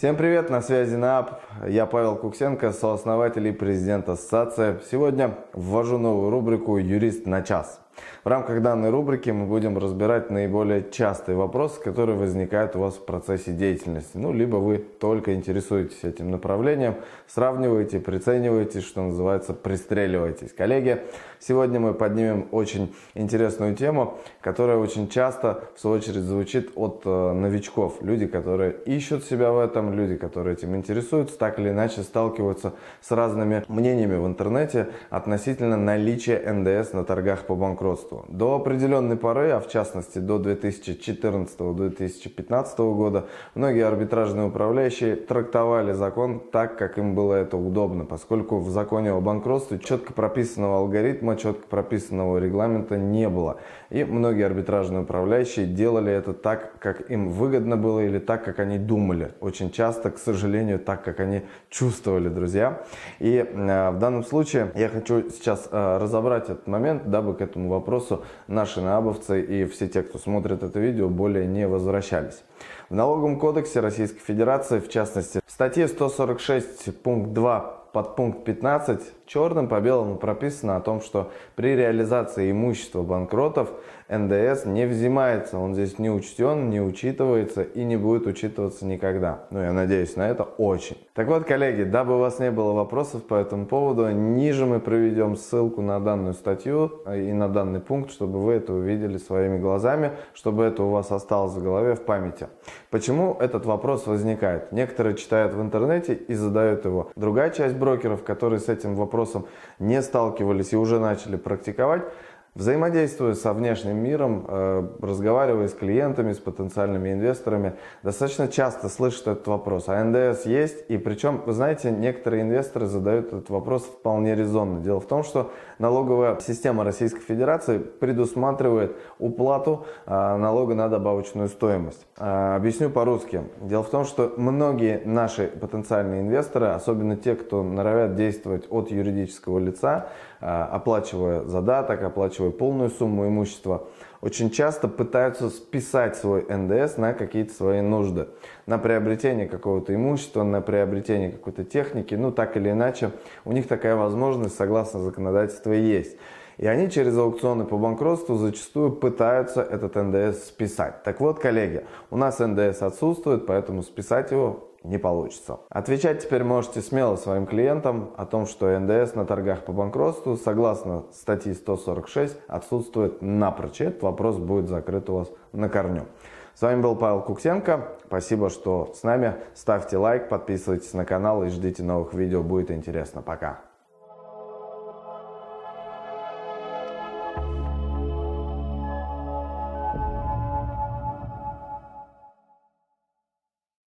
Всем привет, на связи НААП. Я Павел Куксенко, сооснователь и президент ассоциации. Сегодня ввожу новую рубрику «Юрист на час». В рамках данной рубрики мы будем разбирать наиболее частые вопросы, которые возникают у вас в процессе деятельности. Либо вы только интересуетесь этим направлением, сравниваете, прицениваете, что называется, пристреливаетесь. Коллеги, сегодня мы поднимем очень интересную тему, которая очень часто, в свою очередь, звучит от новичков. Люди, которые ищут себя в этом, люди, которые этим интересуются, так или иначе сталкиваются с разными мнениями в интернете относительно наличия НДС на торгах по банкротству. До определенной поры, а в частности до 2014-2015 года, многие арбитражные управляющие трактовали закон так, как им было это удобно, поскольку в законе о банкротстве четко прописанного алгоритма, четко прописанного регламента не было. И многие арбитражные управляющие делали это так, как им выгодно было или так, как они думали. Очень часто, к сожалению, так, как они чувствовали, друзья. И в данном случае я хочу сейчас разобрать этот момент, дабы к этому вопросу наши наабовцы и все те, кто смотрит это видео, более не возвращались. В Налоговом кодексе Российской Федерации, в частности, в статье 146 пункт 2 подпункт 15 черным по белому прописано о том, что при реализации имущества банкротов НДС не взимается, он здесь не учтен, не учитывается и не будет учитываться никогда. Я надеюсь на это очень. Так вот, коллеги, дабы у вас не было вопросов по этому поводу, ниже мы приведем ссылку на данную статью и на данный пункт, чтобы вы это увидели своими глазами, чтобы это у вас осталось в голове, в памяти. Почему этот вопрос возникает? Некоторые читают в интернете и задают его. Другая часть брокеров, которые с этим вопросом не сталкивались и уже начали практиковать, взаимодействуя со внешним миром, разговаривая с клиентами, с потенциальными инвесторами, достаточно часто слышат этот вопрос. А НДС есть? И причем, вы знаете, некоторые инвесторы задают этот вопрос вполне резонно. Дело в том, что налоговая система Российской Федерации предусматривает уплату налога на добавочную стоимость. Объясню по-русски. Дело в том, что многие наши потенциальные инвесторы, особенно те, кто норовят действовать от юридического лица, оплачивая задаток, оплачивая полную сумму имущества, очень часто пытаются списать свой НДС на какие-то свои нужды, на приобретение какого-то имущества, на приобретение какой-то техники, так или иначе, у них такая возможность согласно законодательству есть. И они через аукционы по банкротству зачастую пытаются этот НДС списать. Так вот, коллеги, у нас НДС отсутствует, поэтому списать его не получится. Отвечать теперь можете смело своим клиентам о том, что НДС на торгах по банкротству согласно статье 146 отсутствует напрочь. Этот вопрос будет закрыт у вас на корню. С вами был Павел Куксенко. Спасибо, что с нами. Ставьте лайк, подписывайтесь на канал и ждите новых видео. Будет интересно. Пока.